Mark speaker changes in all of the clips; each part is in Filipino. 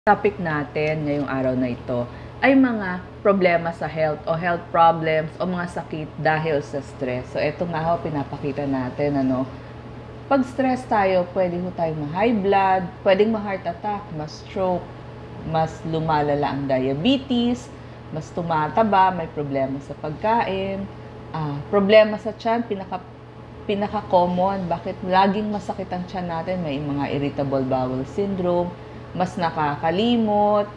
Speaker 1: Topic natin ngayong araw na ito ay mga problema sa health o health problems o mga sakit dahil sa stress. So, ito nga ho, pinapakita natin, pag stress tayo, pwede ho tayong ma-high blood, pwedeng ma-heart attack, ma-stroke, mas lumalala ang diabetes, mas tumataba, may problema sa pagkain, problema sa tiyan, pinaka-common, bakit laging masakit ang tiyan natin, may mga irritable bowel syndrome, mas nakakalimot,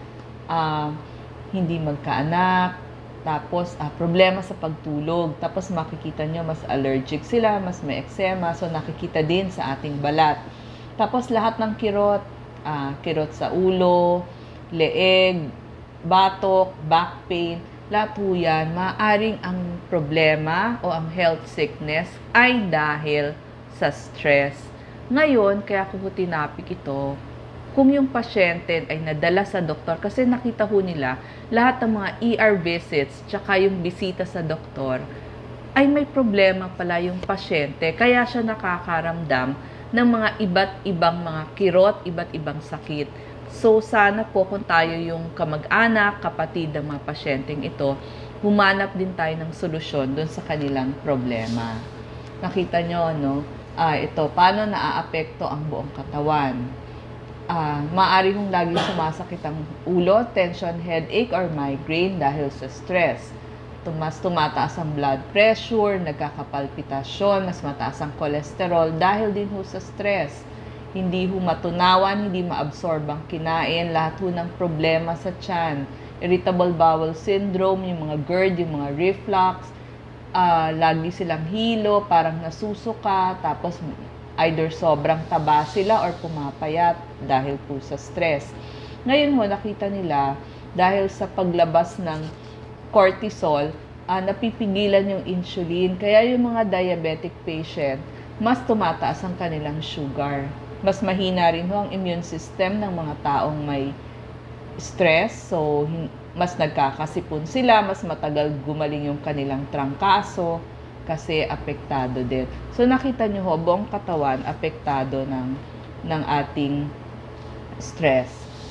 Speaker 1: hindi magkaanak, tapos problema sa pagtulog, tapos makikita nyo mas allergic sila, mas may eczema, so nakikita din sa ating balat. Tapos lahat ng kirot, kirot sa ulo, leeg, batok, back pain, lahat po yan, maaaring ang problema o ang health sickness ay dahil sa stress. Ngayon, kaya ko tinapik ito, kung yung pasyente ay nadala sa doktor, kasi nakita ho nila, lahat ng mga ER visits, tsaka yung bisita sa doktor, ay may problema pala yung pasyente, kaya siya nakakaramdam ng mga iba't ibang mga kirot, iba't ibang sakit. So, sana po kung tayo yung kamag-anak, kapatid ng mga pasyenteng ito, humanap din tayo ng solusyon dun sa kanilang problema. Nakita nyo, ito, paano naaapekto ang buong katawan. Maaari hong laging sumasakit ang ulo, tension, headache, or migraine dahil sa stress. Mas tumataas ang blood pressure, nagkakapalpitasyon, mas mataas ang cholesterol dahil din ho sa stress. Hindi ho matunawan, hindi maabsorb ang kinain, lahat ho ng problema sa tiyan. Irritable bowel syndrome, yung mga GERD, yung mga reflux, lagi silang hilo, parang nasusuka, tapos either sobrang taba sila or pumapayat dahil po sa stress. Ngayon ho, nakita nila dahil sa paglabas ng cortisol, napipigilan yung insulin. Kaya yung mga diabetic patient, mas tumataas ang kanilang sugar. Mas mahina rin ho ang immune system ng mga taong may stress. So, mas nagkakasipon sila, mas matagal gumaling yung kanilang trangkaso, kasi apektado din. So, nakita nyo ho, buong katawan apektado ng ating stress.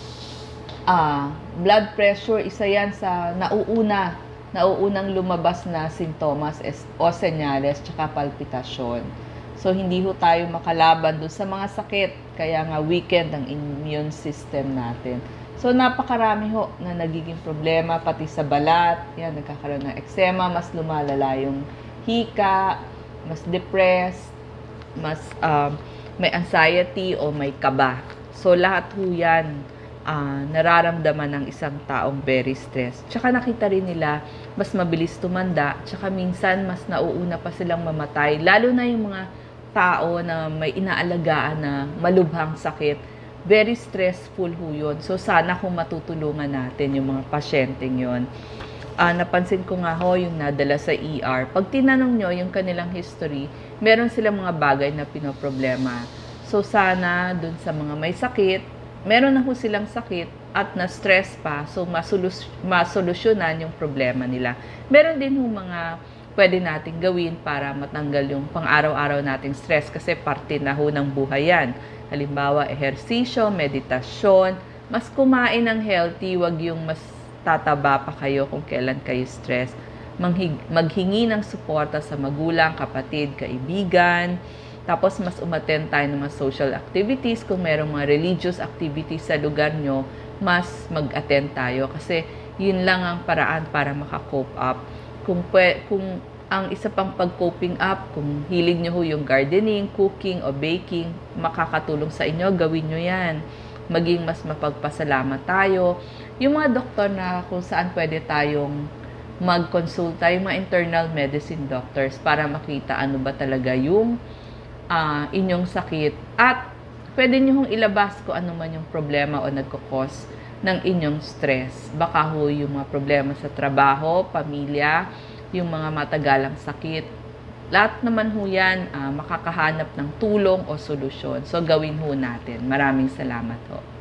Speaker 1: Blood pressure, isa yan sa nauunang lumabas na sintomas o senyales, tsaka palpitasyon. So, hindi ho tayo makalaban doon sa mga sakit, kaya nga weakened ang immune system natin. So, napakarami ho na nagiging problema, pati sa balat, yan, nagkakaroon ng eczema, mas lumalala yung hika, mas depressed, mas may anxiety o may kaba. So, lahat ho yan nararamdaman ng isang taong very stressed. Tsaka nakita rin nila, mas mabilis tumanda, tsaka minsan mas nauuna pa silang mamatay. Lalo na yung mga tao na may inaalagaan na malubhang sakit, very stressful ho yun. So, sana kung matutulungan natin yung mga pasyenteng yun. Napansin ko nga ho yung nadala sa ER. Pag tinanong nyo yung kanilang history, meron silang mga bagay na pinoproblema. So, sana dun sa mga may sakit, meron na ho silang sakit at na-stress pa, so masolusyonan yung problema nila. Meron din ho mga pwede nating gawin para matanggal yung pang-araw-araw nating stress, kasi parte na ho ng buhay yan. Halimbawa, ehersisyo, meditasyon, mas kumain ng healthy, wag yung mas tataba pa kayo kung kailan kayo stress. Maghingi ng suporta sa magulang, kapatid, kaibigan. Tapos mas umattend tayo ng mga social activities. Kung merong mga religious activities sa lugar nyo, mas mag-attend tayo. Kasi yun lang ang paraan para maka-cope up. Kung ang isa pang pag-coping up, kung hilig nyo ho yung gardening, cooking, o baking, makakatulong sa inyo, gawin nyo yan. Maging mas mapagpasalamat tayo. Yung mga doktor na kung saan pwede tayong mag-consulta, yung mga internal medicine doctors, para makita ano ba talaga yung inyong sakit. At pwede nyo hong ilabas kung ano man yung problema o nagkakos ng inyong stress. Baka ho yung mga problema sa trabaho, pamilya, yung mga matagalang sakit. Lahat naman ho yan, makakahanap ng tulong o solusyon. So, gawin ho natin. Maraming salamat ho.